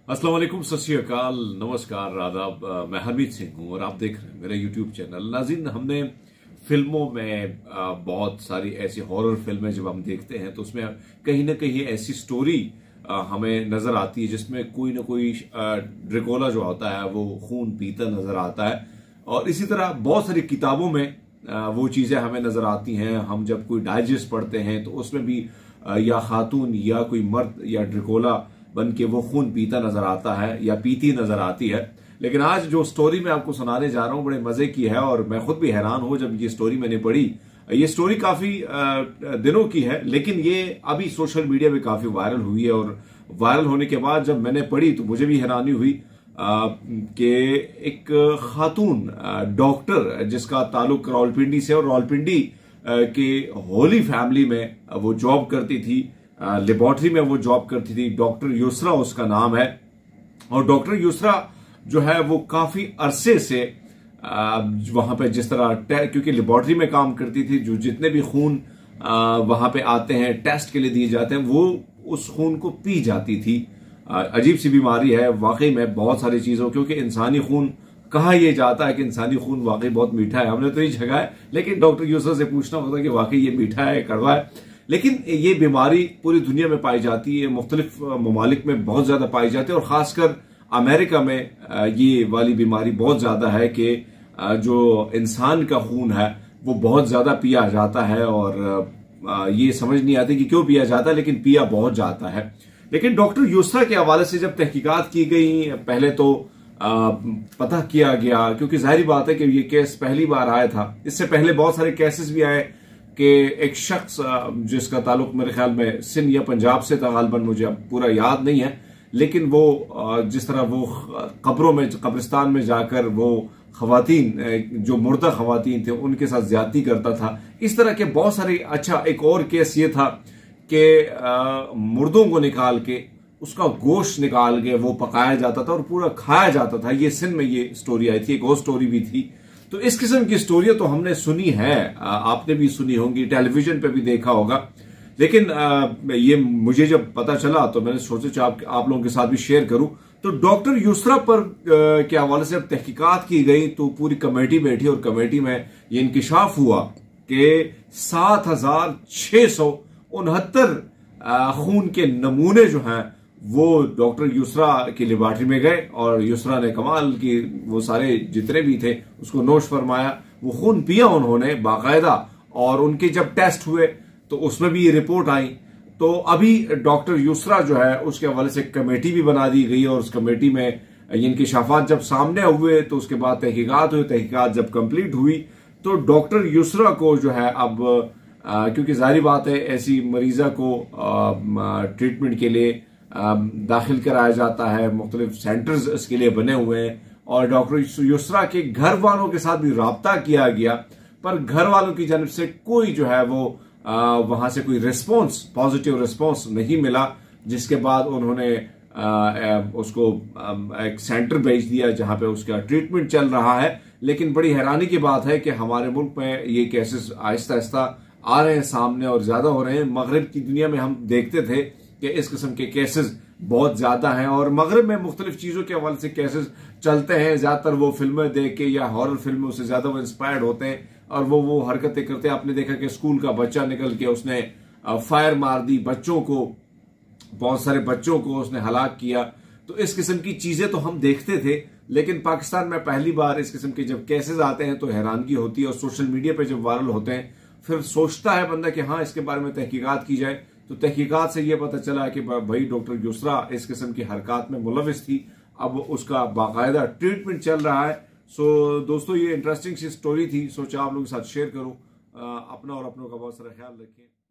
अस्सलाम वालेकुम, सत श्री अकाल, नमस्कार, आदाब। मैं हरमीत सिंह हूं और आप देख रहे हैं मेरा यूट्यूब चैनल। नाज़रीन, हमने फिल्मों में बहुत सारी ऐसी हॉरर फिल्में जब हम देखते हैं तो उसमें कहीं ना कहीं ऐसी स्टोरी हमें नजर आती है जिसमें कोई ना कोई ड्रैकुला जो होता है वो खून पीता नजर आता है। और इसी तरह बहुत सारी किताबों में वो चीजें हमें नजर आती हैं। हम जब कोई डाइजेस्ट पढ़ते हैं तो उसमें भी या खातून या कोई मर्द या ड्रैकुला बन के वो खून पीता नजर आता है या पीती नजर आती है। लेकिन आज जो स्टोरी मैं आपको सुनाने जा रहा हूं बड़े मजे की है और मैं खुद भी हैरान हूं जब ये स्टोरी मैंने पढ़ी। ये स्टोरी काफी दिनों की है लेकिन ये अभी सोशल मीडिया में काफी वायरल हुई है और वायरल होने के बाद जब मैंने पढ़ी तो मुझे भी हैरानी हुई कि एक खातून डॉक्टर जिसका ताल्लुक रावलपिंडी से और रावलपिंडी के होली फैमिली में वो जॉब करती थी, लेबोरेटरी में वो जॉब करती थी। डॉक्टर युसरा उसका नाम है। और डॉक्टर युसरा जो है वो काफी अरसे से वहां पे जिस तरह क्योंकि लेबोरेटरी में काम करती थी, जो जितने भी खून वहां पे आते हैं टेस्ट के लिए दिए जाते हैं वो उस खून को पी जाती थी। अजीब सी बीमारी है वाकई में, बहुत सारी चीजों, क्योंकि इंसानी खून कहा यह जाता है कि इंसानी खून वाकई बहुत मीठा है। हमने तो ये जगह है लेकिन डॉक्टर युसरा से पूछना होता है कि वाकई ये मीठा है, कड़वा है। लेकिन ये बीमारी पूरी दुनिया में पाई जाती है, मुख्तलिफ ममालिक में बहुत ज्यादा पाई जाती है और खासकर अमेरिका में ये वाली बीमारी बहुत ज्यादा है कि जो इंसान का खून है वो बहुत ज्यादा पिया जाता है और ये समझ नहीं आती कि क्यों पिया जाता है, लेकिन पिया बहुत जाता है। लेकिन डॉक्टर युसरा के हवाले से जब तहकीकात की गई, पहले तो पता किया गया, क्योंकि जाहिर बात है कि ये केस पहली बार आया था। इससे पहले बहुत सारे केसेस भी आए कि एक शख्स जिसका ताल्लुक मेरे ख्याल में सिंध या पंजाब से था, गालबन मुझे अब पूरा याद नहीं है, लेकिन वो जिस तरह वो कब्रों में, कब्रिस्तान में जाकर वो खवातीन, जो मुर्दा खवातीन थे, उनके साथ ज्यादती करता था। इस तरह के बहुत सारे। अच्छा, एक और केस ये था कि मुर्दों को निकाल के उसका गोश्त निकाल के वो पकाया जाता था और पूरा खाया जाता था। ये सिंध में ये स्टोरी आई थी। एक और स्टोरी भी थी। तो इस किस्म की स्टोरियां तो हमने सुनी है, आपने भी सुनी होंगी, टेलीविजन पे भी देखा होगा। लेकिन ये मुझे जब पता चला तो मैंने सोचा आप लोगों के साथ भी शेयर करूं। तो डॉक्टर युसरा पर के हवाले से जब तहकीकात की गई तो पूरी कमेटी बैठी और कमेटी में ये इंकिशाफ हुआ कि 7,669 खून के नमूने जो हैं वो डॉक्टर युसरा की लेबोरेटरी में गए और युसरा ने कमाल की वो सारे जितने भी थे उसको नोश फरमाया। वो खून पिया उन्होंने बाकायदा और उनके जब टेस्ट हुए तो उसमें भी ये रिपोर्ट आई। तो अभी डॉक्टर युसरा जो है उसके हवाले से कमेटी भी बना दी गई और उस कमेटी में इंकिशाफात जब सामने हुए तो उसके बाद तहकीकात हुई। तहकीकात जब कंप्लीट हुई तो डॉक्टर युसरा को जो है अब क्योंकि जाहिर बात है ऐसी मरीजा को ट्रीटमेंट के लिए दाखिल कराया जाता है, मुख्तलिफ सेंटर्स इसके लिए बने हुए हैं और डॉक्टर युसरा के घर वालों के साथ भी राब्ता किया गया, पर घर वालों की जानब से कोई जो है वो वहां से कोई रिस्पॉन्स, पॉजिटिव रिस्पॉन्स नहीं मिला। जिसके बाद उन्होंने उसको एक सेंटर भेज दिया जहां पे उसका ट्रीटमेंट चल रहा है। लेकिन बड़ी हैरानी की बात है कि हमारे मुल्क में ये केसेस आहिस्ता आहिस्ता आ रहे हैं सामने और ज्यादा हो रहे हैं। मगरब की दुनिया में हम देखते थे कि इस किस्म के केसेस बहुत ज्यादा हैं और मगरब में मुख्तलिफ चीजों के हवाले से केसेस चलते हैं। ज्यादातर वो फिल्में देख के या हॉरर फिल्मों से ज्यादा वो इंस्पायर्ड होते हैं और वो हरकतें करते हैं। आपने देखा कि स्कूल का बच्चा निकल के उसने फायर मार दी, बच्चों को, बहुत सारे बच्चों को उसने हलाक किया। तो इस किस्म की चीजें तो हम देखते थे, लेकिन पाकिस्तान में पहली बार इस किस्म के जब केसेस आते हैं तो हैरानगी होती है और सोशल मीडिया पे जब वायरल होते हैं फिर सोचता है बंदा कि हाँ इसके बारे में तहकीकात की जाए। तो तहकीकात से यह पता चला कि भाई डॉक्टर युसरा इस किस्म की हरकत में मुलविस थी। अब उसका बाकायदा ट्रीटमेंट चल रहा है। सो दोस्तों, ये इंटरेस्टिंग सी स्टोरी थी, सोचा आप लोगों के साथ शेयर करूं। अपना और अपनों का बहुत सारा ख्याल रखें।